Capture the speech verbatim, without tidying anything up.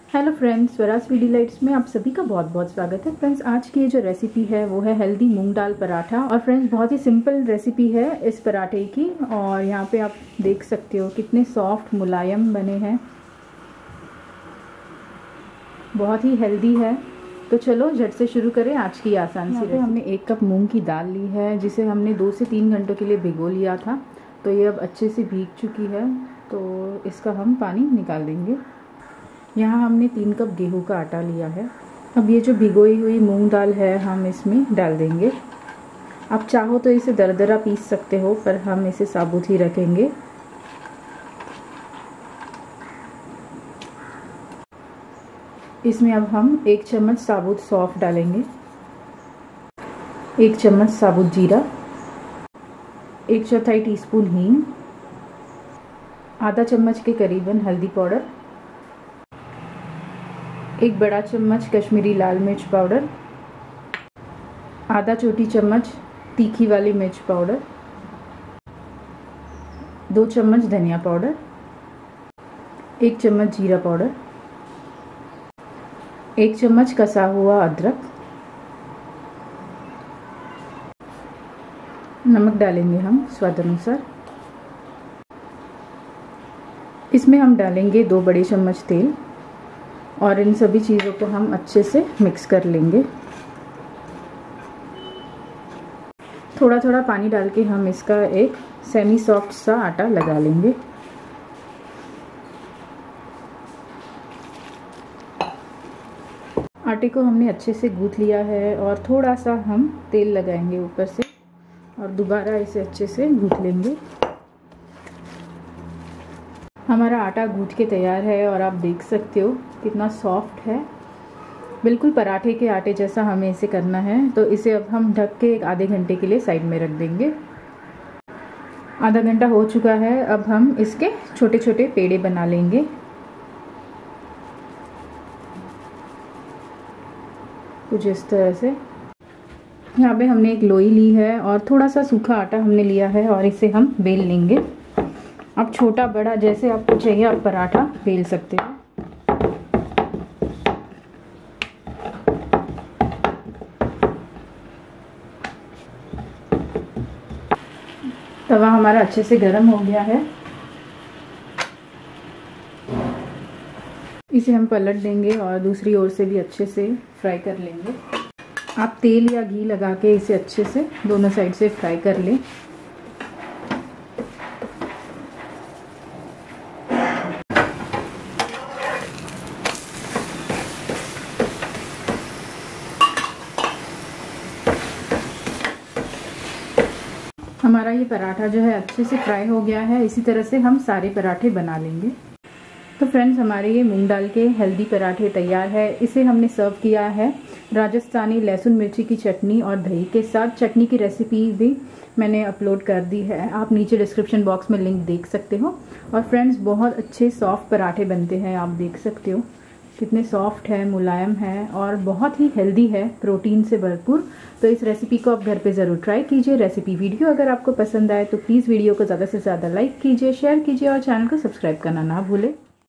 Hello friends, Swaraj V delights में आप सभी का बहुत बहुत स्वागत है। फ्रेंड्स, आज की ये जो रेसिपी है वो है हेल्दी मूंग दाल पराठा। और फ्रेंड्स, बहुत ही सिंपल रेसिपी है इस पराठे की। और यहाँ पे आप देख सकते हो कितने सॉफ्ट मुलायम बने हैं, बहुत ही हेल्दी है। तो चलो झट से शुरू करें आज की आसान सी रेसिपी। हमने एक कप मूंग की दाल ली है, जिसे हमने दो से तीन घंटों के लिए भिगो लिया था। तो ये अब अच्छे से भीग चुकी है, तो इसका हम पानी निकाल देंगे। यहाँ हमने तीन कप गेहूं का आटा लिया है। अब ये जो भिगोई हुई मूंग दाल है हम इसमें डाल देंगे। आप चाहो तो इसे दरदरा पीस सकते हो, पर हम इसे साबुत ही रखेंगे। इसमें अब हम एक चम्मच साबुत सौंफ डालेंगे, एक चम्मच साबुत जीरा, एक चौथाई टीस्पून हींग, आधा चम्मच के करीबन हल्दी पाउडर, एक बड़ा चम्मच कश्मीरी लाल मिर्च पाउडर, आधा छोटी चम्मच तीखी वाली मिर्च पाउडर, दो चम्मच धनिया पाउडर, एक चम्मच जीरा पाउडर, एक चम्मच कसा हुआ अदरक, नमक डालेंगे हम स्वाद अनुसार। इसमें हम डालेंगे दो बड़े चम्मच तेल और इन सभी चीज़ों को हम अच्छे से मिक्स कर लेंगे। थोड़ा थोड़ा पानी डाल के हम इसका एक सेमी सॉफ्ट सा आटा लगा लेंगे। आटे को हमने अच्छे से गूंथ लिया है और थोड़ा सा हम तेल लगाएंगे ऊपर से और दोबारा इसे अच्छे से गूंथ लेंगे। हमारा आटा गूंथ के तैयार है और आप देख सकते हो कितना सॉफ्ट है, बिल्कुल पराठे के आटे जैसा हमें इसे करना है। तो इसे अब हम ढक के एक आधे घंटे के लिए साइड में रख देंगे। आधा घंटा हो चुका है, अब हम इसके छोटे छोटे पेड़े बना लेंगे। कुछ इस तरह से। यहाँ पे हमने एक लोई ली है और थोड़ा सा सूखा आटा हमने लिया है और इसे हम बेल लेंगे। आप छोटा बड़ा जैसे आपको चाहिए आप पराठा बेल सकते हो। तवा हमारा अच्छे से गर्म हो गया है, इसे हम पलट देंगे और दूसरी ओर से भी अच्छे से फ्राई कर लेंगे। आप तेल या घी लगा के इसे अच्छे से दोनों साइड से फ्राई कर लें। हमारा ये पराठा जो है अच्छे से फ्राई हो गया है। इसी तरह से हम सारे पराठे बना लेंगे। तो फ्रेंड्स, हमारे ये मूंग दाल के हेल्दी पराठे तैयार है। इसे हमने सर्व किया है राजस्थानी लहसुन मिर्ची की चटनी और दही के साथ। चटनी की रेसिपी भी मैंने अपलोड कर दी है, आप नीचे डिस्क्रिप्शन बॉक्स में लिंक देख सकते हो। और फ्रेंड्स, बहुत अच्छे सॉफ्ट पराठे बनते हैं, आप देख सकते हो कितने सॉफ्ट है, मुलायम है और बहुत ही हेल्दी है, प्रोटीन से भरपूर। तो इस रेसिपी को आप घर पे ज़रूर ट्राई कीजिए। रेसिपी वीडियो अगर आपको पसंद आए तो प्लीज़ वीडियो को ज़्यादा से ज़्यादा लाइक कीजिए, शेयर कीजिए और चैनल को सब्सक्राइब करना ना भूलें।